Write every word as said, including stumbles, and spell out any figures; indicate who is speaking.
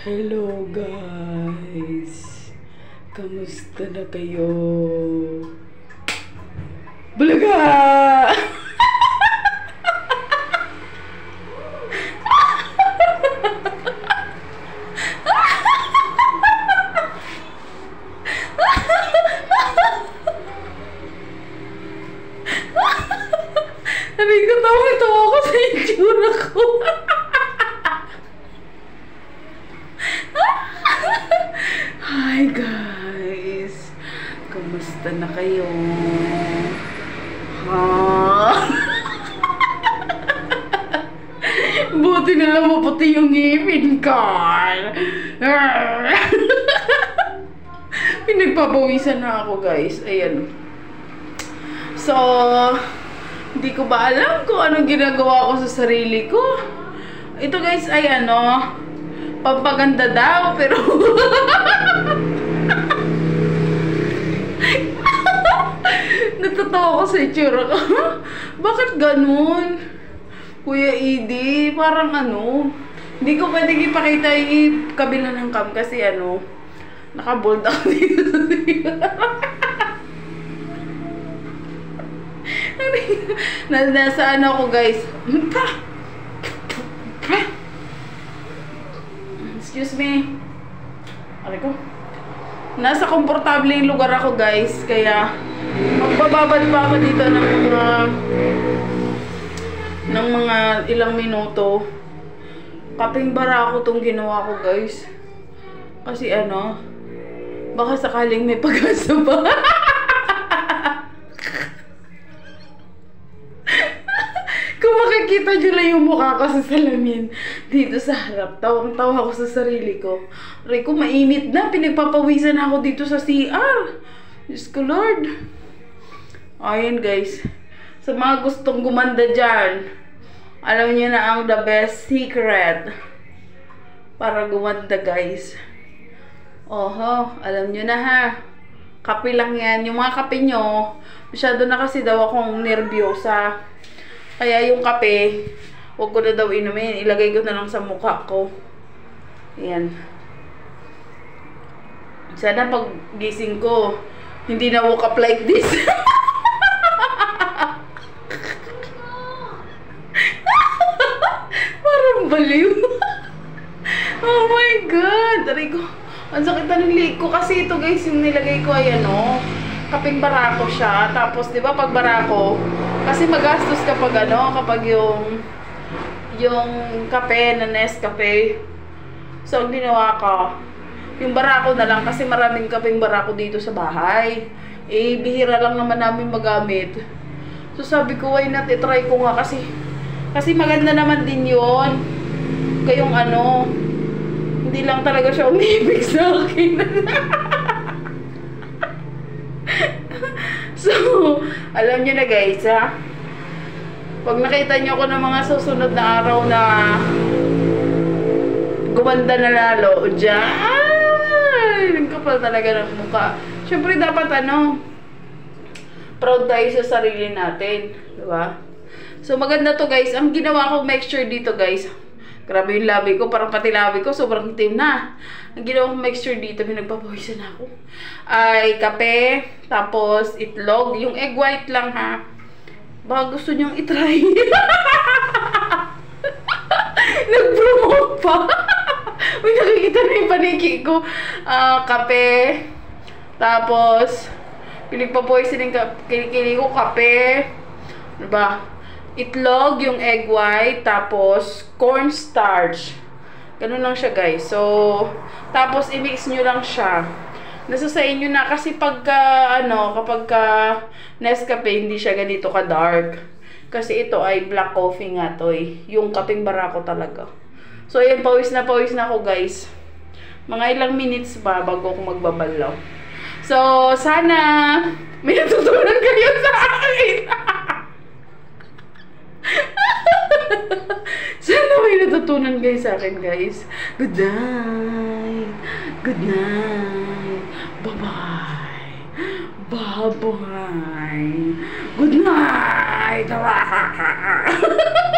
Speaker 1: Hello guys! Kamusta na kayo? Bulaga! Sabi ko, tawa-tawa ako sa itsura ko. Hi guys! Kamusta na kayo? Ha? Buti na lang maputi yung ngipin ko. Pinagpapawisan na ako guys. Ayan. So, hindi ko ba alam kung anong ginagawa ko sa sarili ko. Ito guys ay ano, pampaganda daw, pero natatawa ko sa itsura ko. Bakit ganun? Kuya Edie, parang ano, hindi ko pwedeng ipakita yung kabila ng cam kasi ano, nakabold ako dito sa siya. Nasaan ako guys? Excuse me. Ano ko? Nasa komportableng lugar ako guys, kaya magbababad pa ako dito ng mga ng mga ilang minuto. Kaping bara ako tong ginawa ko guys. Kasi ano, baka sakaling may pag-asa pa. Kung makikita nyo lang yung mukha ko sa salamin dito sa harap, tawang-tawa ako sa sarili ko. Rico, mainit na. Pinagpapawisan ako dito sa C R. Diyos ko Lord. Ayan guys. Sa mga gustong gumanda dyan, alam nyo na ang the best secret para gumanda guys. Oho, alam nyo na ha. Kape lang yan. Yung mga kape nyo, masyado na kasi daw akong nervyosa. Kaya yung kape, huwag ko na daw inumin. Ilagay ko na lang sa mukha ko. Ayan. Sana pag gising ko, hindi na woke up like this. Parang baliw. Oh my God. Aray ko. Ang sakit na ng leg ko. Kasi ito guys, yung nilagay ko ay ano, kaping barako siya. Tapos, di ba, pag barako, kasi magastos kapag ano, kapag yung yung kape na Nescafe. So, ang ginawa ko, yung barako na lang kasi maraming kapeng barako dito sa bahay. Eh, bihira lang naman namin magamit. So, sabi ko, why not, itry ko nga kasi kasi maganda naman din yun. Kayong ano, hindi lang talaga siya umibig sa akin. So, alam nyo na guys, ha? Pag nakita nyo ako ng mga susunod na araw na gumanda na lalo, dyan! Ang kapal talaga ng mukha. Siyempre, dapat ano, proud tayo sa sarili natin. Diba? So, maganda to guys. Ang ginawa ko mixture dito guys, grabe yung labi ko, parang pati labi ko, sobrang itim na. Ang ginawa kong mixture dito, pinagpapawisan ako, ay kape, tapos itlog, yung egg white lang ha. Baka gusto nyong itry. Nag-promote pa. Uy, nakikita na yung paniki ko. Uh, kape, tapos, pinagpapawisan yung kilikili ko, kape, diba? Itlog, yung egg white, tapos cornstarch. Ganun lang siya guys. So, tapos i-mix nyo lang siya. Nasa sa inyo na kasi pagka, ano, kapag ka Nescafe, hindi siya ganito ka-dark. Kasi ito ay black coffee nga to eh. Yung kapeng barako talaga. So, ayan, pawis na pawis na ako guys. Mga ilang minutes ba bago ako magbabalaw. So, sana may natutunan kayo sa akin. Sana may natutunan guys sa akin guys. Good night. Good night. Bye-bye. Bye-bye. Good night.